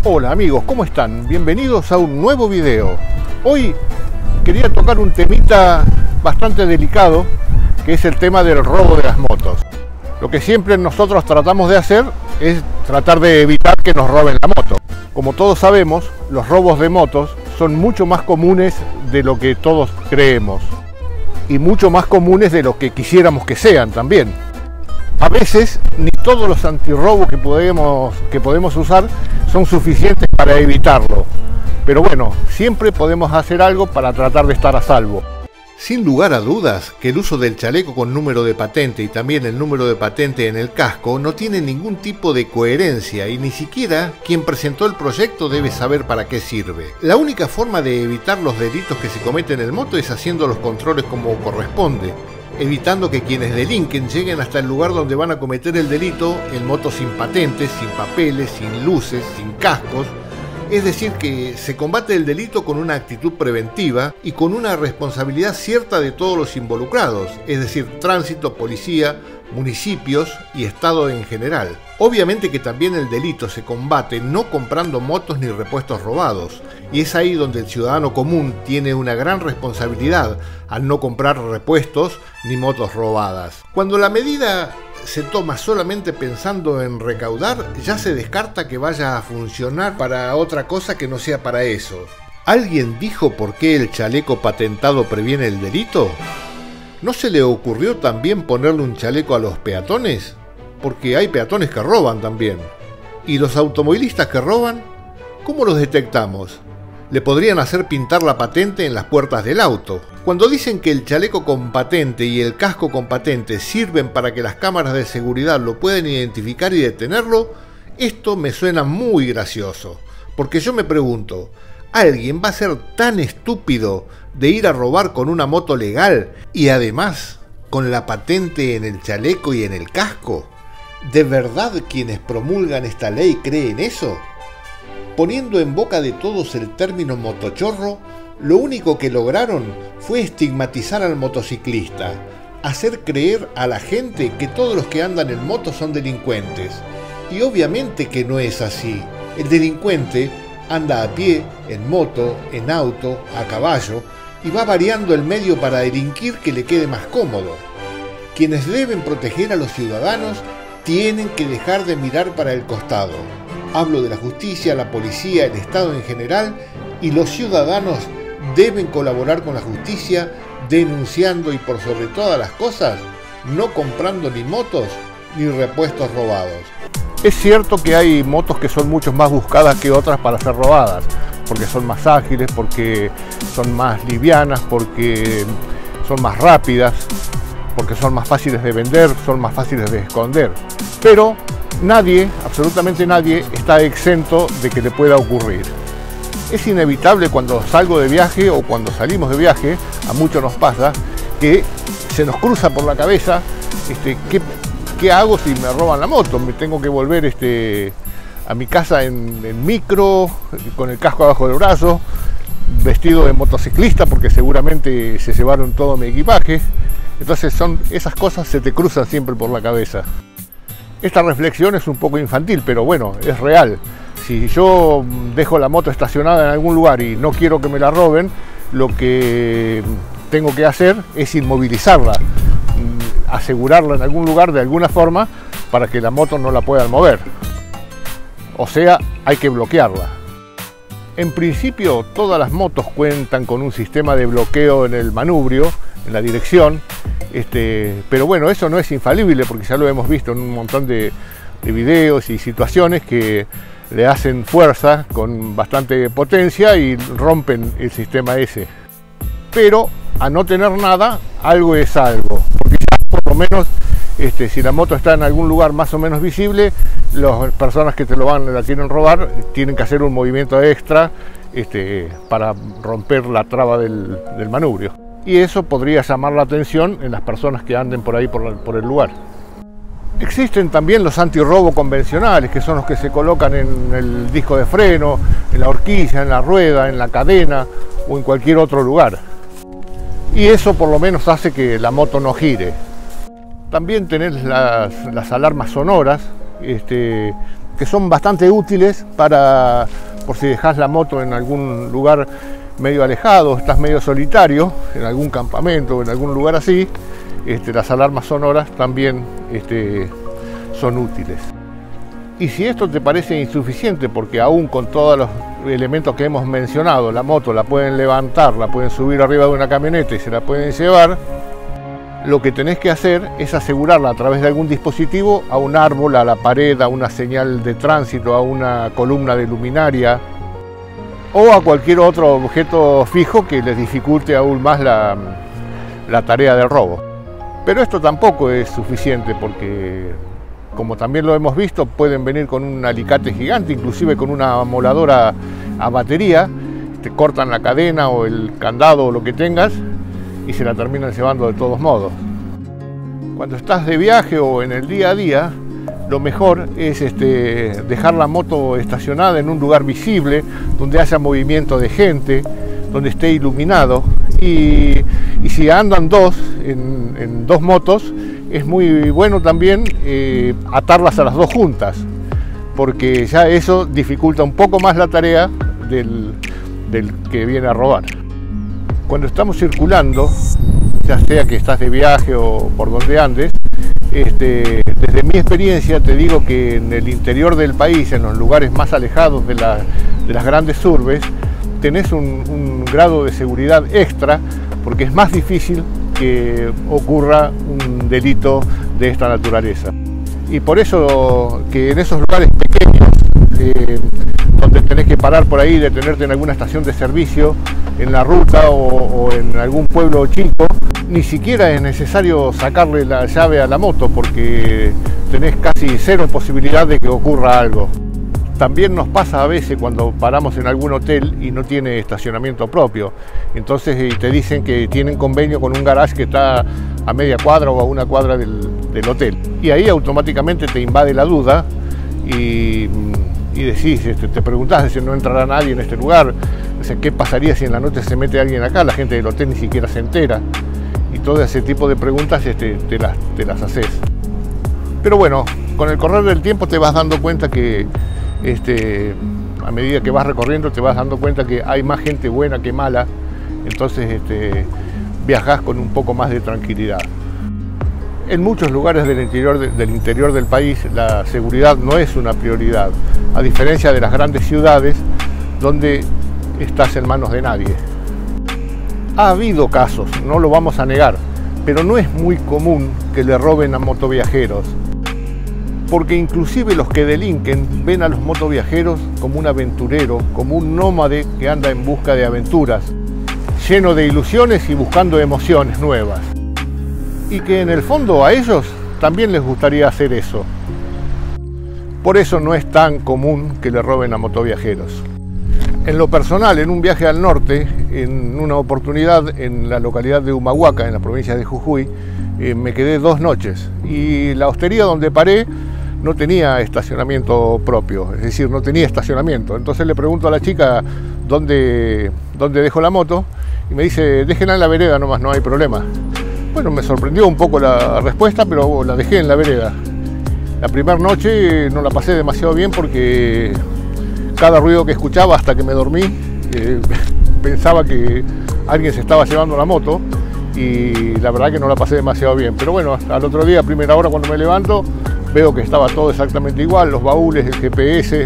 Hola amigos, ¿cómo están? Bienvenidos a un nuevo video. Hoy quería tocar un temita bastante delicado, que es el tema del robo de las motos. Lo que siempre nosotros tratamos de hacer es tratar de evitar que nos roben la moto. Como todos sabemos, los robos de motos son mucho más comunes de lo que todos creemos y mucho más comunes de lo que quisiéramos que sean también. A veces ni todos los antirrobos que podemos usar son suficientes para evitarlo, pero bueno, siempre podemos hacer algo para tratar de estar a salvo. Sin lugar a dudas que el uso del chaleco con número de patente y también el número de patente en el casco no tiene ningún tipo de coherencia y ni siquiera quien presentó el proyecto debe saber para qué sirve. La única forma de evitar los delitos que se cometen en moto es haciendo los controles como corresponde, evitando que quienes delinquen lleguen hasta el lugar donde van a cometer el delito en motos sin patentes, sin papeles, sin luces, sin cascos. Es decir, que se combate el delito con una actitud preventiva y con una responsabilidad cierta de todos los involucrados, es decir, tránsito, policía, municipios y Estado en general. Obviamente que también el delito se combate no comprando motos ni repuestos robados, y es ahí donde el ciudadano común tiene una gran responsabilidad al no comprar repuestos ni motos robadas. Cuando la medida se toma solamente pensando en recaudar, ya se descarta que vaya a funcionar para otra cosa que no sea para eso. ¿Alguien dijo por qué el chaleco patentado previene el delito? ¿No se le ocurrió también ponerle un chaleco a los peatones? Porque hay peatones que roban también. ¿Y los automovilistas que roban? ¿Cómo los detectamos? Le podrían hacer pintar la patente en las puertas del auto. Cuando dicen que el chaleco con patente y el casco con patente sirven para que las cámaras de seguridad lo puedan identificar y detenerlo, esto me suena muy gracioso. Porque yo me pregunto, ¿alguien va a ser tan estúpido de ir a robar con una moto legal y además con la patente en el chaleco y en el casco? ¿De verdad quienes promulgan esta ley creen eso? Poniendo en boca de todos el término motochorro, lo único que lograron fue estigmatizar al motociclista, hacer creer a la gente que todos los que andan en moto son delincuentes. Y obviamente que no es así. El delincuente anda a pie, en moto, en auto, a caballo, y va variando el medio para delinquir que le quede más cómodo. Quienes deben proteger a los ciudadanos tienen que dejar de mirar para el costado. Hablo de la justicia, la policía, el Estado en general, y los ciudadanos deben colaborar con la justicia denunciando y por sobre todas las cosas, no comprando ni motos ni repuestos robados. Es cierto que hay motos que son mucho más buscadas que otras para ser robadas, porque son más ágiles, porque son más livianas, porque son más rápidas, porque son más fáciles de vender, son más fáciles de esconder. Pero nadie, absolutamente nadie, está exento de que le pueda ocurrir. Es inevitable cuando salgo de viaje o cuando salimos de viaje, a muchos nos pasa, que se nos cruza por la cabeza ¿qué hago si me roban la moto? Me tengo que volver a mi casa en micro, con el casco abajo del brazo, vestido de motociclista porque seguramente se llevaron todo mi equipaje. Entonces esas cosas se te cruzan siempre por la cabeza. Esta reflexión es un poco infantil, pero bueno, es real. Si yo dejo la moto estacionada en algún lugar y no quiero que me la roben, lo que tengo que hacer es inmovilizarla, asegurarla en algún lugar de alguna forma para que la moto no la puedan mover. O sea, hay que bloquearla. En principio, todas las motos cuentan con un sistema de bloqueo en el manubrio, en la dirección, pero bueno, eso no es infalible porque ya lo hemos visto en un montón de videos y situaciones que le hacen fuerza con bastante potencia y rompen el sistema ese. Pero a no tener nada, algo es algo, porque ya por lo menos si la moto está en algún lugar más o menos visible, las personas que la quieren robar tienen que hacer un movimiento extra para romper la traba del manubrio. Y eso podría llamar la atención en las personas que anden por ahí por el lugar. Existen también los antirrobo convencionales, que son los que se colocan en el disco de freno, en la horquilla, en la rueda, en la cadena o en cualquier otro lugar. Y eso por lo menos hace que la moto no gire. También tenés las alarmas sonoras, que son bastante útiles para, por si dejas la moto en algún lugar medio alejado, estás medio solitario, en algún campamento o en algún lugar así, las alarmas sonoras también son útiles. Y si esto te parece insuficiente, porque aún con todos los elementos que hemos mencionado, la moto la pueden levantar, la pueden subir arriba de una camioneta y se la pueden llevar, lo que tenés que hacer es asegurarla a través de algún dispositivo a un árbol, a la pared, a una señal de tránsito, a una columna de luminaria o a cualquier otro objeto fijo que les dificulte aún más la tarea del robo. Pero esto tampoco es suficiente porque, como también lo hemos visto, pueden venir con un alicate gigante, inclusive con una moladora a batería, te cortan la cadena o el candado o lo que tengas y se la terminan llevando de todos modos. Cuando estás de viaje o en el día a día, lo mejor es dejar la moto estacionada en un lugar visible, donde haya movimiento de gente, donde esté iluminado, y si andan en dos motos, es muy bueno también atarlas a las dos juntas, porque ya eso dificulta un poco más la tarea del que viene a robar. Cuando estamos circulando, ya sea que estás de viaje o por donde andes, desde mi experiencia te digo que en el interior del país, en los lugares más alejados de las grandes urbes, tenés un grado de seguridad extra, porque es más difícil que ocurra un delito de esta naturaleza. Y por eso que en esos lugares pequeños, donde tenés que parar por ahí, detenerte en alguna estación de servicio, en la ruta o en algún pueblo chico, ni siquiera es necesario sacarle la llave a la moto porque tenés casi cero posibilidad de que ocurra algo. También nos pasa a veces cuando paramos en algún hotel y no tiene estacionamiento propio. Entonces te dicen que tienen convenio con un garage que está a media cuadra o a una cuadra del hotel. Y ahí automáticamente te invade la duda y decís, te preguntás si no entrará nadie en este lugar, qué pasaría si en la noche se mete alguien acá, la gente del hotel ni siquiera se entera. Y todo ese tipo de preguntas te las haces. Pero bueno, con el correr del tiempo te vas dando cuenta que a medida que vas recorriendo te vas dando cuenta que hay más gente buena que mala, entonces viajás con un poco más de tranquilidad. En muchos lugares del interior del país la seguridad no es una prioridad, a diferencia de las grandes ciudades donde estás en manos de nadie. Ha habido casos, no lo vamos a negar, pero no es muy común que le roben a motoviajeros, porque inclusive los que delinquen ven a los motoviajeros como un aventurero, como un nómade que anda en busca de aventuras, lleno de ilusiones y buscando emociones nuevas. Y que en el fondo a ellos también les gustaría hacer eso. Por eso no es tan común que le roben a motoviajeros. En lo personal, en un viaje al norte, en una oportunidad en la localidad de Humahuaca, en la provincia de Jujuy, me quedé 2 noches y la hostería donde paré no tenía estacionamiento propio, es decir, no tenía estacionamiento. Entonces le pregunto a la chica dónde dejo la moto y me dice, déjenla en la vereda nomás, no hay problema. Bueno, me sorprendió un poco la respuesta, pero la dejé en la vereda. La primera noche no la pasé demasiado bien porque cada ruido que escuchaba hasta que me dormí, pensaba que alguien se estaba llevando la moto y la verdad que no la pasé demasiado bien. Pero bueno, al otro día, a primera hora cuando me levanto, veo que estaba todo exactamente igual, los baúles, el GPS,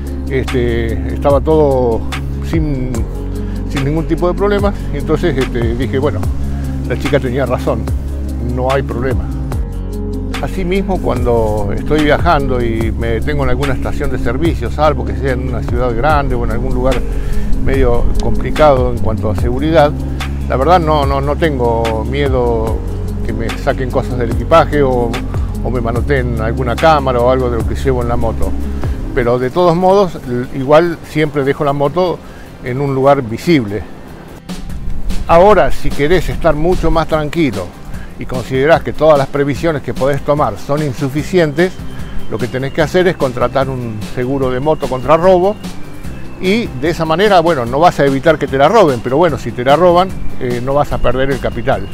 estaba todo sin ningún tipo de problemas. Y entonces dije, bueno, la chica tenía razón, no hay problema. Asimismo, cuando estoy viajando y me detengo en alguna estación de servicio, salvo que sea en una ciudad grande o en algún lugar medio complicado en cuanto a seguridad, la verdad no tengo miedo que me saquen cosas del equipaje o me manoteen alguna cámara o algo de lo que llevo en la moto. Pero de todos modos, igual siempre dejo la moto en un lugar visible. Ahora, si querés estar mucho más tranquilo y considerás que todas las previsiones que podés tomar son insuficientes, lo que tenés que hacer es contratar un seguro de moto contra robo y de esa manera, bueno, no vas a evitar que te la roben, pero bueno, si te la roban, no vas a perder el capital.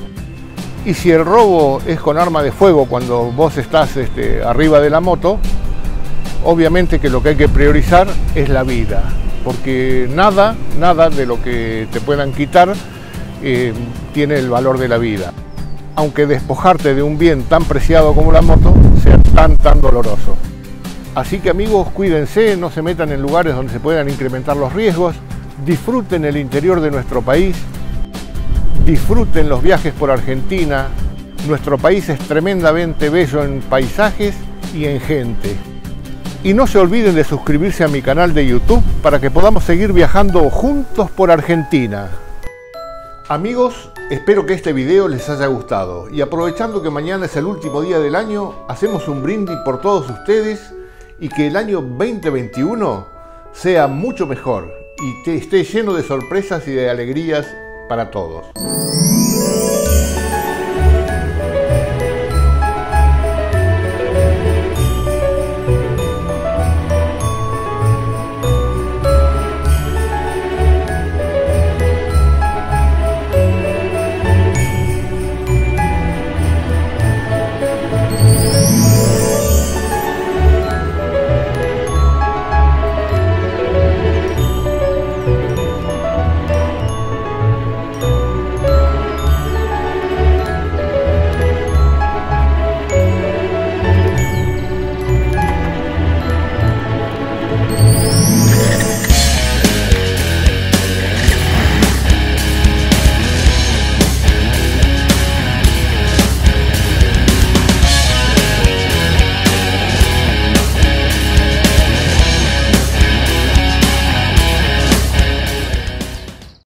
Y si el robo es con arma de fuego cuando vos estás arriba de la moto, obviamente que lo que hay que priorizar es la vida, porque nada de lo que te puedan quitar tiene el valor de la vida, aunque despojarte de un bien tan preciado como la moto sea tan doloroso. Así que amigos, cuídense, no se metan en lugares donde se puedan incrementar los riesgos, disfruten el interior de nuestro país, disfruten los viajes por Argentina. Nuestro país es tremendamente bello en paisajes y en gente. Y no se olviden de suscribirse a mi canal de YouTube para que podamos seguir viajando juntos por Argentina. Amigos, espero que este video les haya gustado y aprovechando que mañana es el último día del año, hacemos un brindis por todos ustedes y que el año 2021 sea mucho mejor y esté lleno de sorpresas y de alegrías para todos.